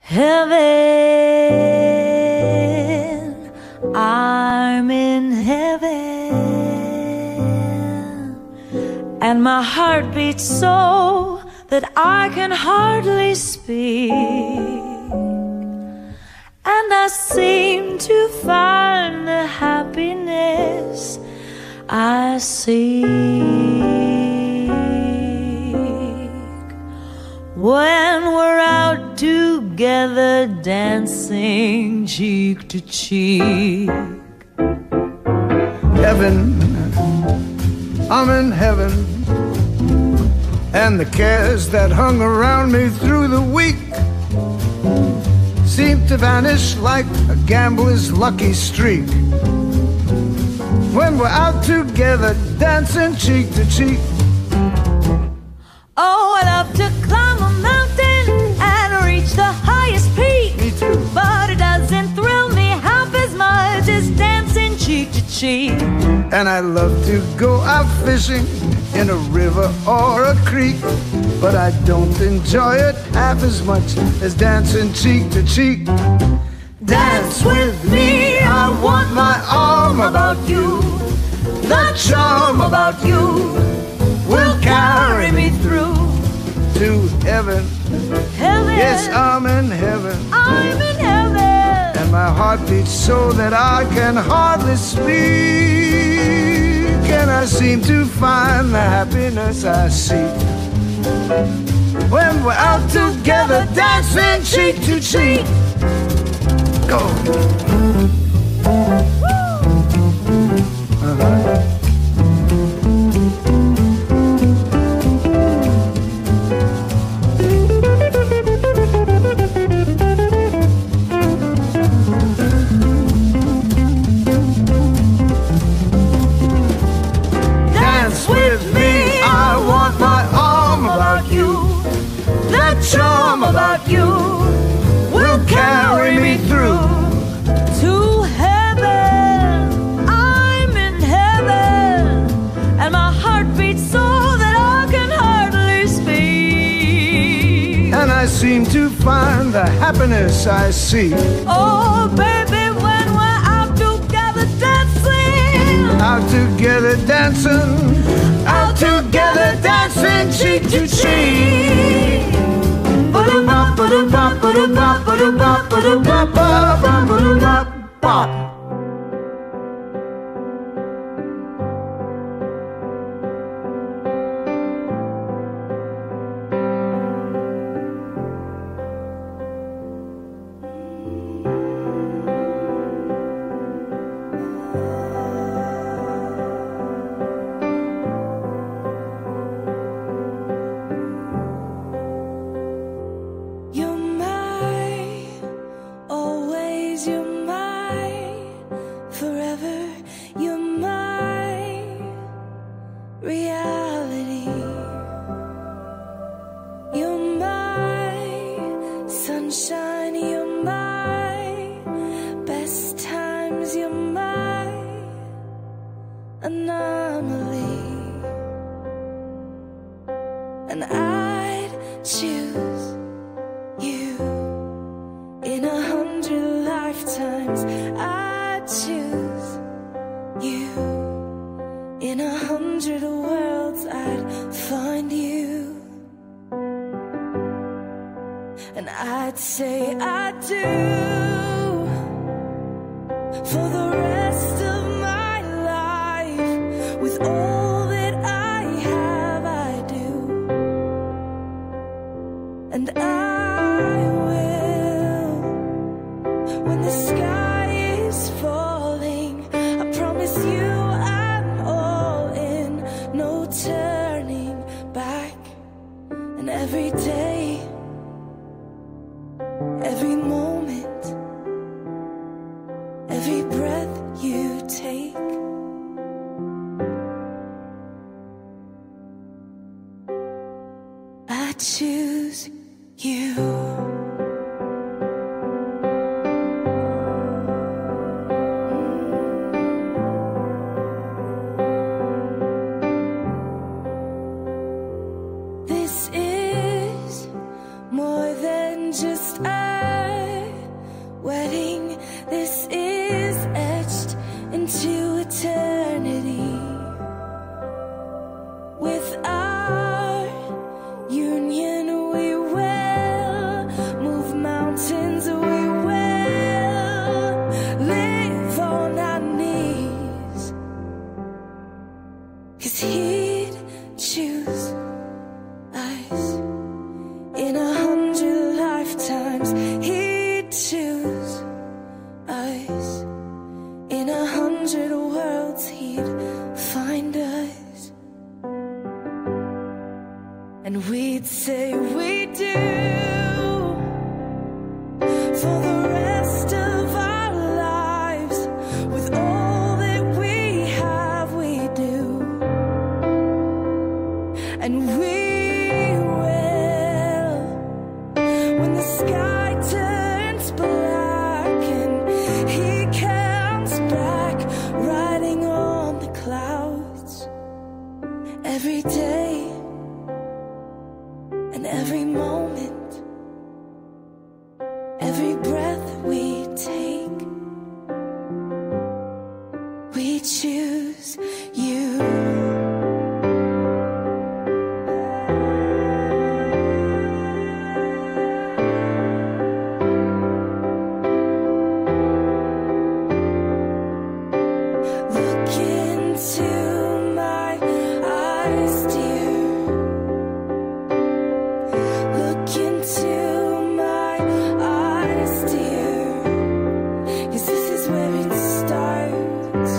Heaven, I'm in heaven, and my heart beats so that I can hardly speak, and I seem to find the happiness I seek when we're out together dancing cheek to cheek. Heaven, I'm in heaven, and the cares that hung around me through the week seem to vanish like a gambler's lucky streak when we're out together dancing cheek to cheek. Oh, I love to climb a mountain and reach the highest peak. Me too. But it doesn't thrill me half as much as dancing cheek to cheek. And I love to go out fishing in a river or a creek, but I don't enjoy it half as much as dancing cheek to cheek. Dance with me, I want my arm about you. The charm about you will carry me through to heaven. Heaven, Yes, I'm in heaven, I'm in heaven, and my heart beats so that I can hardly speak, and I seem to find the happiness I seek when we're out together dancing cheek to cheek. Go. Dance with me, I want my arm about you. The charm about you will carry me through to heaven. I'm in heaven, and my heart beats so that I can hardly speak, and I seem to find the happiness I seek. Oh, baby, when we're out together dancing, Out together dancing, out together dancing cheek to cheek. Ba-da-bop, ba-da-bop, ba-da-bop, ba-da-bop, ba-da-bop, ba-da-bop, ba-da-bop, bop. Sunshine, you're my best times, you're my anomaly, and I'd choose you in 100 lifetimes. I'd choose you in 100 worlds. I'd find you, and I'd say I do for the rest of my life. With all that I have, I do, and I will. When the sky is falling, I promise you I'm all in, no turning back. And every day, every moment, every breath you take, I choose you. sky turns black and he comes back riding on the clouds every day and every moment, every breath we take, we choose you. Look into my eyes, dear. Look into my eyes, dear. 'Cause this is where it starts.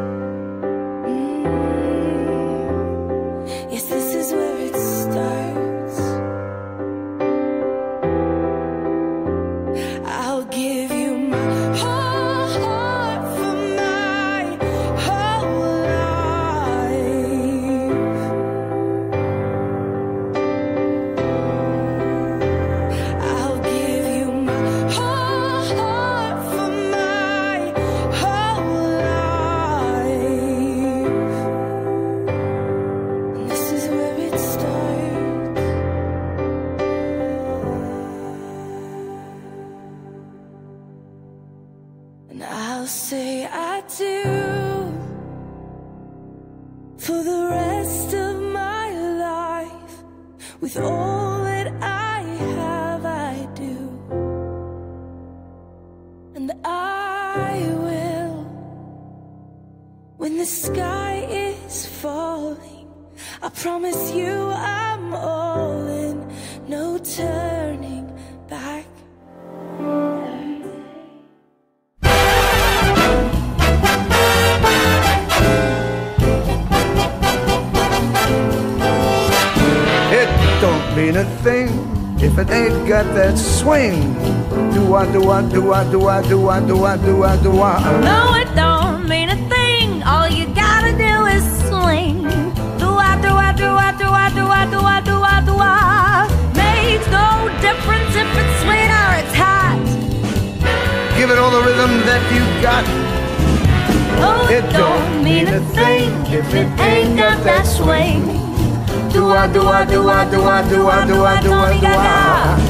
Yes, this is where it starts. I'll give you my whole heart for my whole life. I'll give you my whole heart for my whole life. And this is where it starts. And I'll say I do for the rest of my life. With all that I have, I do. And I will, when the sky is falling, I promise you I'm all in, no turning back. It don't mean a thing if it ain't got that swing. Do-wah, do-wah, do-wah, do-wah, do-wah, do-wah, do-wah, do-wah. No, it don't mean a thing. All you gotta do is swing. Do-wah, do-wah, do-wah, do-wah, do-wah, do-wah, do-wah, do-wah. Makes no difference if it's sweet or it's hot. Give it all the rhythm that you got. Oh, it don't mean a thing if it ain't got that swing. Do-wah, do-wah, do-wah, do-wah, do-wah, do-wah, do-wah, do-wah.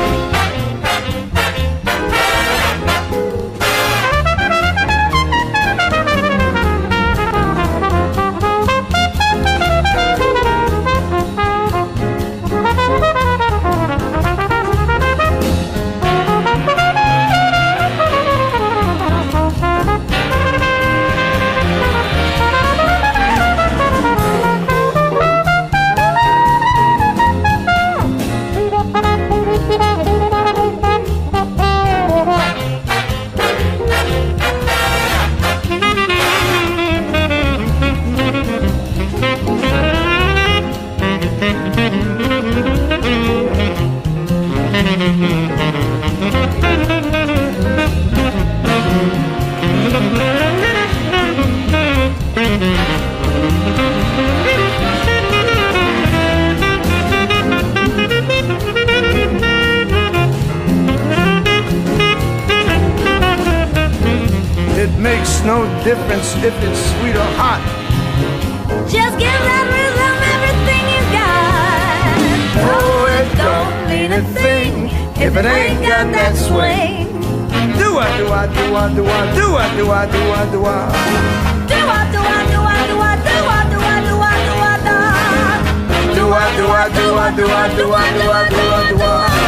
It makes no difference if it's sweet or hot. Just give that rhythm everything you got. Oh, it don't mean a thing if it ain't got that swing. Do-wah, do-wah, do-wah, do-wah, do-wah, do-wah, do-wah, do-wah. Do-wah, do-wah, do-wah, do-wah, do-wah, do-wah, do-wah, do-wah, do-wah. Do-wah, do-wah, do-wah, do-wah, do-wah, do-wah, do-wah, do-wah.